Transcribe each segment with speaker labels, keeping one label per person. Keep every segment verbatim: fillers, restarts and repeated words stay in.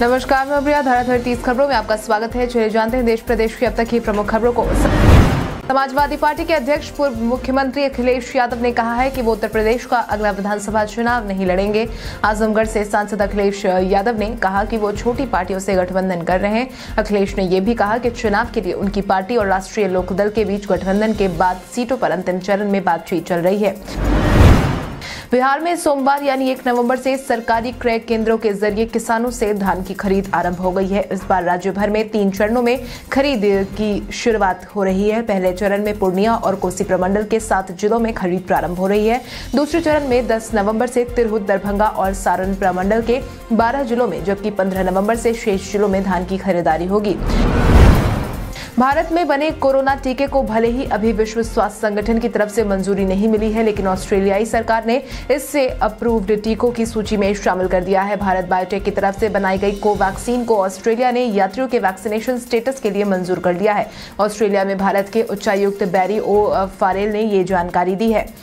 Speaker 1: नमस्कार, मैं प्रिया। धराधर तीस खबरों में आपका स्वागत है। चलिए जानते हैं देश प्रदेश की अब तक की प्रमुख खबरों को। समाजवादी पार्टी के अध्यक्ष पूर्व मुख्यमंत्री अखिलेश यादव ने कहा है कि वो उत्तर प्रदेश का अगला विधानसभा चुनाव नहीं लड़ेंगे। आजमगढ़ से सांसद अखिलेश यादव ने कहा कि वो छोटी पार्टियों से गठबंधन कर रहे हैं। अखिलेश ने ये भी कहा कि चुनाव के लिए उनकी पार्टी और राष्ट्रीय लोकदल के बीच गठबंधन के बाद सीटों पर अंतिम चरण में बातचीत चल रही है। बिहार में सोमवार यानी एक नवंबर से सरकारी क्रय केंद्रों के जरिए किसानों से धान की खरीद आरंभ हो गई है। इस बार राज्य भर में तीन चरणों में खरीद की शुरुआत हो रही है। पहले चरण में पूर्णिया और कोसी प्रमंडल के सात जिलों में खरीद प्रारंभ हो रही है। दूसरे चरण में दस नवंबर से तिरहुत, दरभंगा और सारण प्रमंडल के बारह जिलों में, जबकि पंद्रह नवंबर से शेष जिलों में धान की खरीदारी होगी। भारत में बने कोरोना टीके को भले ही अभी विश्व स्वास्थ्य संगठन की तरफ से मंजूरी नहीं मिली है, लेकिन ऑस्ट्रेलियाई सरकार ने इससे अप्रूव्ड टीकों की सूची में शामिल कर दिया है। भारत बायोटेक की तरफ से बनाई गई कोवैक्सीन को ऑस्ट्रेलिया ने यात्रियों के वैक्सीनेशन स्टेटस के लिए मंजूर कर दिया है। ऑस्ट्रेलिया में भारत के उच्चायुक्त बैरी ओ फारेल ने ये जानकारी दी है।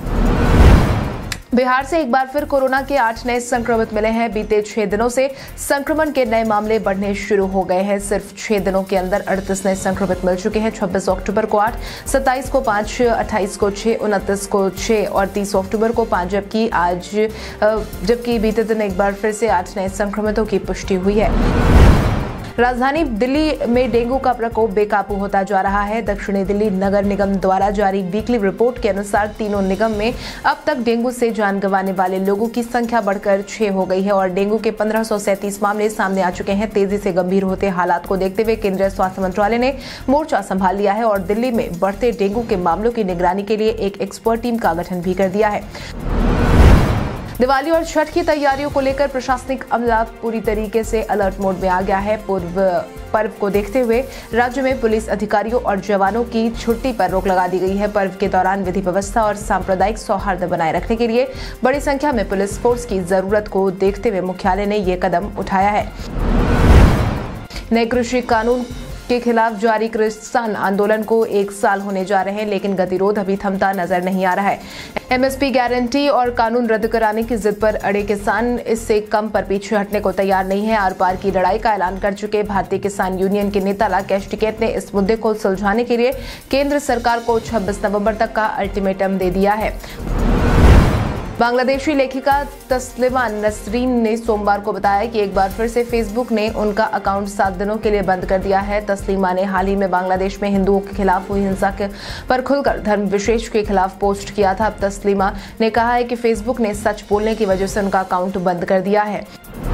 Speaker 1: बिहार से एक बार फिर कोरोना के आठ नए संक्रमित मिले हैं। बीते छह दिनों से संक्रमण के नए मामले बढ़ने शुरू हो गए हैं। सिर्फ छह दिनों के अंदर अड़तीस नए संक्रमित मिल चुके हैं। छब्बीस अक्टूबर को आठ, सत्ताईस को पांच, अट्ठाईस को छह, उनतीस को छह और तीस अक्टूबर को पांच, जबकि आज जबकि बीते दिन एक बार फिर से आठ नए संक्रमितों की पुष्टि हुई है। राजधानी दिल्ली में डेंगू का प्रकोप बेकाबू होता जा रहा है। दक्षिणी दिल्ली नगर निगम द्वारा जारी वीकली रिपोर्ट के अनुसार तीनों निगम में अब तक डेंगू से जान गंवाने वाले लोगों की संख्या बढ़कर छह हो गई है और डेंगू के पंद्रह सौ सैंतीस मामले सामने आ चुके हैं। तेजी से गंभीर होते हालात को देखते हुए केंद्रीय स्वास्थ्य मंत्रालय ने मोर्चा संभाल लिया है और दिल्ली में बढ़ते डेंगू के मामलों की निगरानी के लिए एक एक्सपर्ट टीम का गठन भी कर दिया है। दिवाली और छठ की तैयारियों को लेकर प्रशासनिक अमला पूरी तरीके से अलर्ट मोड में आ गया है। पूर्व पर्व को देखते हुए राज्य में पुलिस अधिकारियों और जवानों की छुट्टी पर रोक लगा दी गई है। पर्व के दौरान विधि व्यवस्था और सांप्रदायिक सौहार्द बनाए रखने के लिए बड़ी संख्या में पुलिस फोर्स की जरूरत को देखते हुए मुख्यालय ने ये कदम उठाया है। नए कृषि कानून के खिलाफ जारी किसान आंदोलन को एक साल होने जा रहे हैं, लेकिन गतिरोध अभी थमता नजर नहीं आ रहा है। एमएसपी गारंटी और कानून रद्द कराने की जिद पर अड़े किसान इससे कम पर पीछे हटने को तैयार नहीं है। आर पार की लड़ाई का ऐलान कर चुके भारतीय किसान यूनियन के नेता राकेश टिकैत ने इस मुद्दे को सुलझाने के लिए केंद्र सरकार को छब्बीस नवंबर तक का अल्टीमेटम दे दिया है। बांग्लादेशी लेखिका तस्लिमा नसरीन ने सोमवार को बताया कि एक बार फिर से फेसबुक ने उनका अकाउंट सात दिनों के लिए बंद कर दिया है। तस्लिमा ने हाल ही में बांग्लादेश में हिंदुओं के खिलाफ हुई हिंसा पर खुलकर धर्म विशेष के खिलाफ पोस्ट किया था। अब तस्लिमा ने कहा है कि फेसबुक ने सच बोलने की वजह से उनका अकाउंट बंद कर दिया है।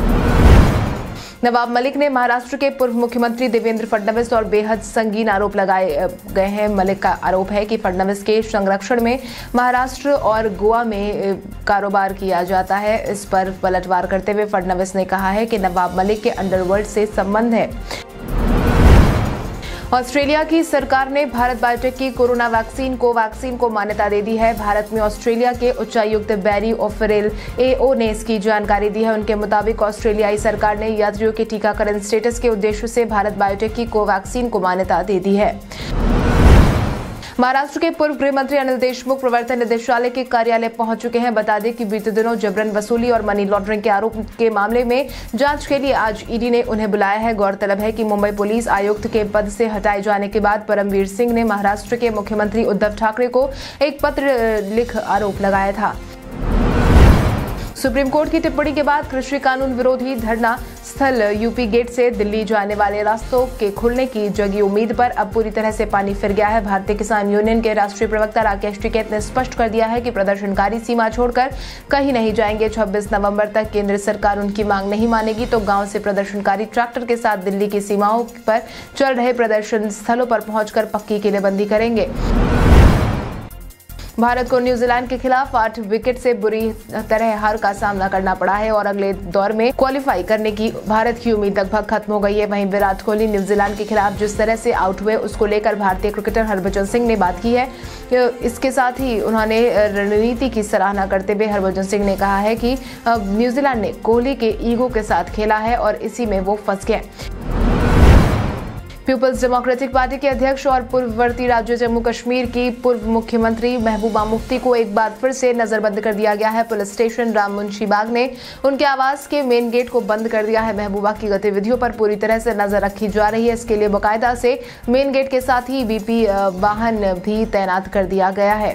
Speaker 1: नवाब मलिक ने महाराष्ट्र के पूर्व मुख्यमंत्री देवेंद्र फडणवीस और बेहद संगीन आरोप लगाए गए हैं। मलिक का आरोप है कि फडणवीस के संरक्षण में महाराष्ट्र और गोवा में कारोबार किया जाता है। इस पर पलटवार करते हुए फडणवीस ने कहा है कि नवाब मलिक के अंडरवर्ल्ड से संबंध है। ऑस्ट्रेलिया की सरकार ने भारत बायोटेक की कोरोना वैक्सीन कोवैक्सीन को मान्यता दे दी है। भारत में ऑस्ट्रेलिया के उच्चायुक्त बैरी ओफरेल एओ ने इसकी जानकारी दी है। उनके मुताबिक ऑस्ट्रेलियाई सरकार ने यात्रियों के टीकाकरण स्टेटस के उद्देश्य से भारत बायोटेक की कोवैक्सीन को मान्यता दे दी है। महाराष्ट्र के पूर्व गृह मंत्री अनिल देशमुख प्रवर्तन निदेशालय के कार्यालय पहुंच चुके हैं। बता दें कि बीते दिनों जबरन वसूली और मनी लॉन्ड्रिंग के आरोप के मामले में जांच के लिए आज ईडी ने उन्हें बुलाया है। गौरतलब है कि मुंबई पुलिस आयुक्त के पद से हटाए जाने के बाद परमवीर सिंह ने महाराष्ट्र के मुख्यमंत्री उद्धव ठाकरे को एक पत्र लिख आरोप लगाया था। सुप्रीम कोर्ट की टिप्पणी के बाद कृषि कानून विरोधी धरना स्थल यूपी गेट से दिल्ली जाने वाले रास्तों के खुलने की जगी उम्मीद पर अब पूरी तरह से पानी फिर गया है। भारतीय किसान यूनियन के राष्ट्रीय प्रवक्ता राकेश टिकैत ने स्पष्ट कर दिया है कि प्रदर्शनकारी सीमा छोड़कर कहीं नहीं जाएंगे। छब्बीस नवंबर तक केंद्र सरकार उनकी मांग नहीं मानेगी तो गांव से प्रदर्शनकारी ट्रैक्टर के साथ दिल्ली की सीमाओं पर चल रहे प्रदर्शन स्थलों पर पहुंचकर पक्की किलेबंदी करेंगे। भारत को न्यूजीलैंड के खिलाफ आठ विकेट से बुरी तरह हार का सामना करना पड़ा है और अगले दौर में क्वालिफाई करने की भारत की उम्मीद लगभग खत्म हो गई है। वहीं विराट कोहली न्यूजीलैंड के खिलाफ जिस तरह से आउट हुए उसको लेकर भारतीय क्रिकेटर हरभजन सिंह ने बात की है। इसके साथ ही उन्होंने रणनीति की सराहना करते हुए हरभजन सिंह ने कहा है कि न्यूजीलैंड ने कोहली के ईगो के साथ खेला है और इसी में वो फंस गए। पीपल्स डेमोक्रेटिक पार्टी के अध्यक्ष और पूर्ववर्ती राज्य जम्मू कश्मीर की पूर्व मुख्यमंत्री महबूबा मुफ्ती को एक बार फिर से नजरबंद कर दिया गया है। पुलिस स्टेशन राम मुंशी बाग ने उनके आवास के मेन गेट को बंद कर दिया है। महबूबा की गतिविधियों पर पूरी तरह से नजर रखी जा रही है। इसके लिए बाकायदा से मेन गेट के साथ ही वीपी वाहन भी तैनात कर दिया गया है।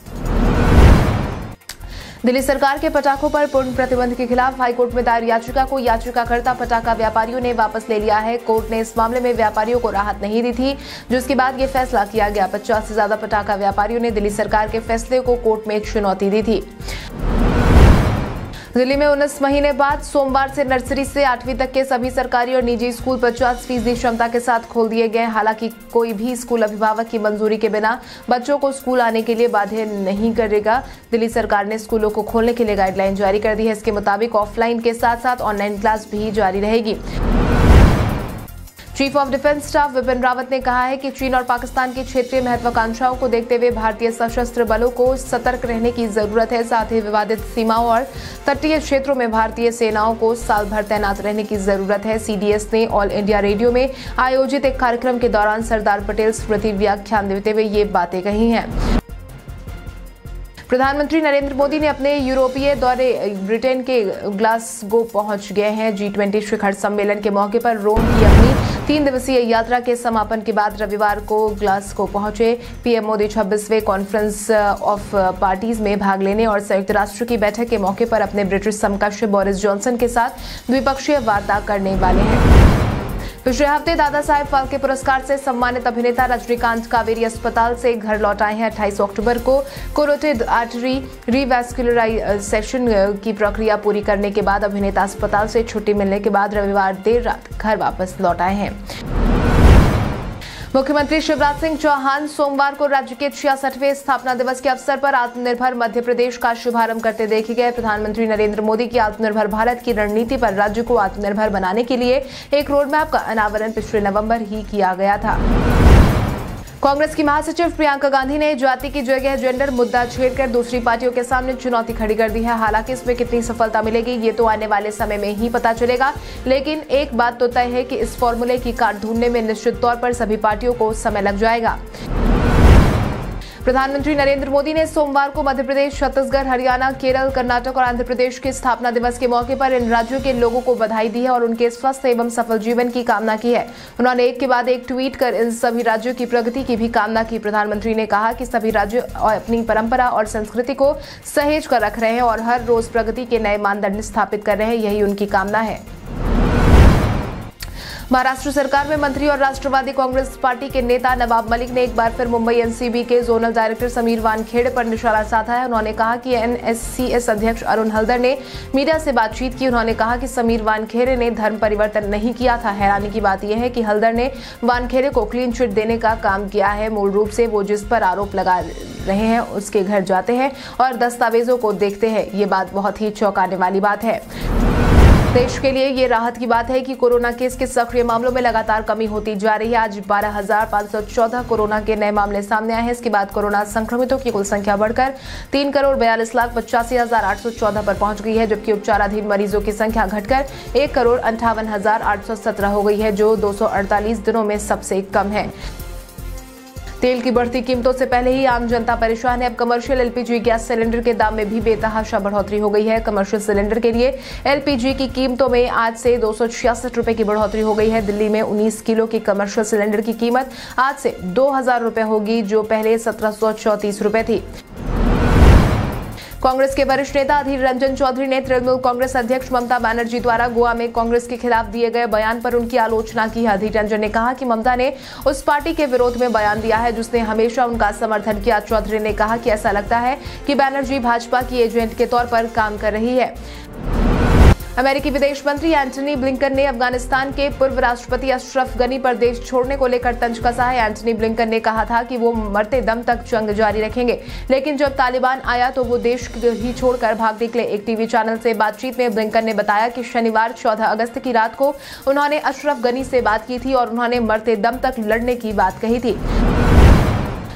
Speaker 1: दिल्ली सरकार के पटाखों पर पूर्ण प्रतिबंध के खिलाफ हाईकोर्ट में दायर याचिका को याचिकाकर्ता पटाखा व्यापारियों ने वापस ले लिया है। कोर्ट ने इस मामले में व्यापारियों को राहत नहीं दी थी, जिसके बाद ये फैसला किया गया। पचास से ज्यादा पटाखा व्यापारियों ने दिल्ली सरकार के फैसले को कोर्ट में एक चुनौती दी थी। दिल्ली में उन्नीस महीने बाद सोमवार से नर्सरी से आठवीं तक के सभी सरकारी और निजी स्कूल पचास फीसदी क्षमता के साथ खोल दिए गए। हालांकि कोई भी स्कूल अभिभावक की मंजूरी के बिना बच्चों को स्कूल आने के लिए बाध्य नहीं करेगा। दिल्ली सरकार ने स्कूलों को खोलने के लिए गाइडलाइन जारी कर दी है। इसके मुताबिक ऑफलाइन के साथ साथ ऑनलाइन क्लास भी जारी रहेगी। Chief of defence staff Vipin Rawat ने कहा है कि चीन और पाकिस्तान की क्षेत्रीय महत्वाकांक्षाओं को देखते हुए भारतीय सशस्त्र बलों को सतर्क रहने की जरूरत है। साथ ही विवादित सीमाओं और तटीय क्षेत्रों में भारतीय सेनाओं को साल भर तैनात रहने की जरूरत है। सीडीएस ने ऑल इंडिया रेडियो में आयोजित एक कार्यक्रम के दौरान सरदार पटेल स्मृति व्याख्यान देते हुए ये बातें कही हैं। प्रधानमंत्री नरेंद्र मोदी ने अपने यूरोपीय दौरे ब्रिटेन के ग्लासगो पहुंच गए हैं। जी ट्वेंटी शिखर सम्मेलन के मौके पर रोम की अपनी तीन दिवसीय यात्रा के समापन के बाद रविवार को ग्लासगो पहुंचे। पीएम मोदी छब्बीसवें कॉन्फ्रेंस ऑफ पार्टीज में भाग लेने और संयुक्त राष्ट्र की बैठक के मौके पर अपने ब्रिटिश समकक्ष बोरिस जॉनसन के साथ द्विपक्षीय वार्ता करने वाले हैं। पिछले हफ्ते दादा साहेब फाल्के पुरस्कार से सम्मानित अभिनेता रजनीकांत कावेरी अस्पताल से घर लौट आए हैं। अट्ठाईस अक्टूबर को कैरोटिड आर्टरी रिवैस्कुलराइजेशन की प्रक्रिया पूरी करने के बाद अभिनेता अस्पताल से छुट्टी मिलने के बाद रविवार देर रात घर वापस लौट आए हैं। मुख्यमंत्री शिवराज सिंह चौहान सोमवार को राज्य के छियासठवें स्थापना दिवस के अवसर पर आत्मनिर्भर मध्य प्रदेश का शुभारंभ करते देखे गए। प्रधानमंत्री नरेंद्र मोदी की आत्मनिर्भर भारत की रणनीति पर राज्य को आत्मनिर्भर बनाने के लिए एक रोडमैप का अनावरण पिछले नवंबर ही किया गया था। कांग्रेस की महासचिव प्रियंका गांधी ने जाति की जगह जेंडर मुद्दा छेड़कर दूसरी पार्टियों के सामने चुनौती खड़ी कर दी है। हालांकि इसमें कितनी सफलता मिलेगी ये तो आने वाले समय में ही पता चलेगा, लेकिन एक बात तो तय है कि इस फॉर्मूले की काट ढूंढने में निश्चित तौर पर सभी पार्टियों को समय लग जाएगा। प्रधानमंत्री नरेंद्र मोदी ने सोमवार को मध्य प्रदेश, छत्तीसगढ़, हरियाणा, केरल, कर्नाटक और आंध्र प्रदेश के स्थापना दिवस के मौके पर इन राज्यों के लोगों को बधाई दी है और उनके स्वस्थ एवं सफल जीवन की कामना की है। उन्होंने एक के बाद एक ट्वीट कर इन सभी राज्यों की प्रगति की भी कामना की। प्रधानमंत्री ने कहा कि सभी राज्य अपनी परंपरा और संस्कृति को सहेज कर रख रहे हैं और हर रोज प्रगति के नए मानदंड स्थापित कर रहे हैं, यही उनकी कामना है। महाराष्ट्र सरकार में मंत्री और राष्ट्रवादी कांग्रेस पार्टी के नेता नवाब मलिक ने एक बार फिर मुंबई एनसीबी के जोनल डायरेक्टर समीर वानखेड़े पर निशाना साधा है। उन्होंने कहा कि एनएससीएस अध्यक्ष अरुण हल्दर ने मीडिया से बातचीत की। उन्होंने कहा कि समीर वानखेड़े ने धर्म परिवर्तन नहीं किया था। हैरानी की बात यह है कि हल्दर ने वानखेड़े को क्लीन चिट देने का काम किया है। मूल रूप से वो जिस पर आरोप लगा रहे हैं उसके घर जाते हैं और दस्तावेजों को देखते हैं। ये बात बहुत ही चौंकाने वाली बात है। देश के लिए ये राहत की बात है कि कोरोना केस के सक्रिय मामलों में लगातार कमी होती जा रही है। आज बारह हजार पाँच सौ चौदह कोरोना के नए मामले सामने आए हैं। इसके बाद कोरोना संक्रमितों की कुल संख्या बढ़कर तीन करोड़ बयालीस लाख पचासी हजार आठ सौ चौदह पर पहुंच गई है, जबकि उपचाराधीन मरीजों की संख्या घटकर एक करोड़ अंठावन हजार आठ सौ सत्रह हो गई है, जो दो सौ अड़तालीस दिनों में सबसे कम है। तेल की बढ़ती कीमतों से पहले ही आम जनता परेशान है। अब कमर्शियल एलपीजी गैस सिलेंडर के दाम में भी बेतहाशा बढ़ोतरी हो गई है। कमर्शियल सिलेंडर के लिए एलपीजी की कीमतों में आज से दो सौ छियासठ रुपए की बढ़ोतरी हो गई है। दिल्ली में उन्नीस किलो की कमर्शियल सिलेंडर की कीमत आज से दो हजार रुपए होगी, जो पहले सत्रह सौ चौतीस रुपए थी। कांग्रेस के वरिष्ठ नेता अधीर रंजन चौधरी ने तृणमूल कांग्रेस अध्यक्ष ममता बनर्जी द्वारा गोवा में कांग्रेस के खिलाफ दिए गए बयान पर उनकी आलोचना की है। अधीर रंजन ने कहा कि ममता ने उस पार्टी के विरोध में बयान दिया है जिसने हमेशा उनका समर्थन किया। चौधरी ने कहा कि ऐसा लगता है कि बनर्जी भाजपा की एजेंट के तौर पर काम कर रही है। अमेरिकी विदेश मंत्री एंटनी ब्लिंकन ने अफगानिस्तान के पूर्व राष्ट्रपति अशरफ गनी पर देश छोड़ने को लेकर तंज कसा है। एंटनी ब्लिंकन ने कहा था कि वो मरते दम तक जंग जारी रखेंगे, लेकिन जब तालिबान आया तो वो देश ही छोड़कर भाग निकले। एक टीवी चैनल से बातचीत में ब्लिंकन ने बताया कि शनिवार चौदह अगस्त की रात को उन्होंने अशरफ गनी से बात की थी और उन्होंने मरते दम तक लड़ने की बात कही थी।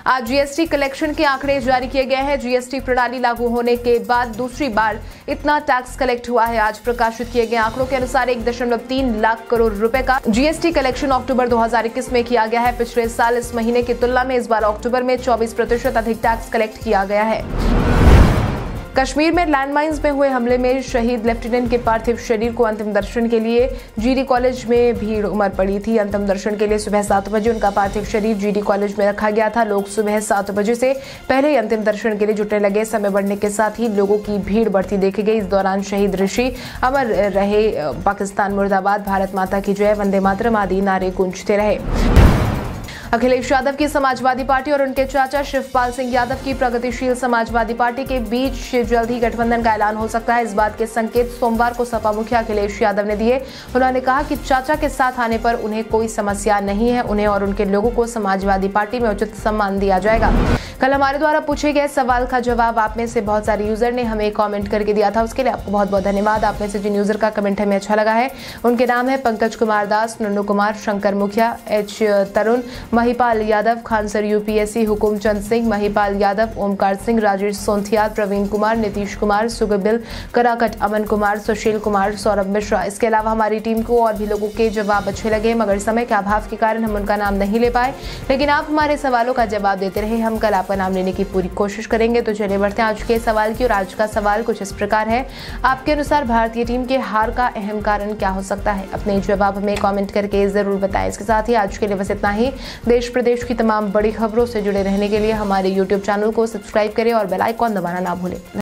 Speaker 1: आज जीएसटी कलेक्शन के आंकड़े जारी किए गए हैं। जीएसटी प्रणाली लागू होने के बाद दूसरी बार इतना टैक्स कलेक्ट हुआ है। आज प्रकाशित किए गए आंकड़ों के अनुसार एक दशमलव तीन लाख करोड़ रुपए का जीएसटी कलेक्शन अक्टूबर दो हज़ार इक्कीस में किया गया है। पिछले साल इस महीने की तुलना में इस बार अक्टूबर में चौबीस प्रतिशत अधिक टैक्स कलेक्ट किया गया है। कश्मीर में लैंडमाइंस में हुए हमले में शहीद लेफ्टिनेंट के पार्थिव शरीर को अंतिम दर्शन के लिए जीडी कॉलेज में भीड़ उमड़ पड़ी थी। अंतिम दर्शन के लिए सुबह सात बजे उनका पार्थिव शरीर जीडी कॉलेज में रखा गया था। लोग सुबह सात बजे से पहले ही अंतिम दर्शन के लिए जुटने लगे। समय बढ़ने के साथ ही लोगों की भीड़ बढ़ती देखी गई। इस दौरान शहीद ऋषि अमर रहे, पाकिस्तान मुर्दाबाद, भारत माता की जय, वंदे मातरम आदि नारे गूंजते रहे। अखिलेश यादव की समाजवादी पार्टी और उनके चाचा शिवपाल सिंह यादव की प्रगतिशील समाजवादी पार्टी के बीच जल्द ही गठबंधन का ऐलान हो सकता है। इस बात के संकेत सोमवार को सपा मुखिया अखिलेश यादव ने दिए। उन्होंने कहा कि चाचा के साथ आने पर उन्हें कोई समस्या नहीं है। उन्हें और उनके लोगों को समाजवादी पार्टी में उचित सम्मान दिया जाएगा। कल हमारे द्वारा पूछे गए सवाल का जवाब आप में से बहुत सारे यूजर ने हमें कॉमेंट करके दिया था। उसके लिए आपको बहुत बहुत धन्यवाद। आप में से जिन यूजर का कमेंट हमें अच्छा लगा है उनके नाम है पंकज कुमार दास, नन्नू कुमार, शंकर मुखिया, एच तरुण, महिपाल यादव, खानसर यूपीएससी, हुकुमचंद सिंह, महिपाल यादव, ओमकार सिंह, राजेश सोंथियाल, प्रवीण कुमार, नीतीश कुमार, सुगबिल कराकट, अमन कुमार, सुशील कुमार, सौरभ मिश्रा। इसके अलावा हमारी टीम को और भी लोगों के जवाब अच्छे लगे, मगर समय के अभाव के कारण हम उनका नाम नहीं ले पाए। लेकिन आप हमारे सवालों का जवाब देते रहे, हम कल आपका नाम लेने की पूरी कोशिश करेंगे। तो चलिए बढ़ते हैं आज के सवाल की। और आज का सवाल कुछ इस प्रकार है, आपके अनुसार भारतीय टीम के हार का अहम कारण क्या हो सकता है? अपने जवाब हमें कमेंट करके जरूर बताएं। इसके साथ ही आज के लिए बस इतना ही। देश प्रदेश की तमाम बड़ी खबरों से जुड़े रहने के लिए हमारे यूट्यूब चैनल को सब्सक्राइब करें और बेल आइकॉन दबाना ना भूलें।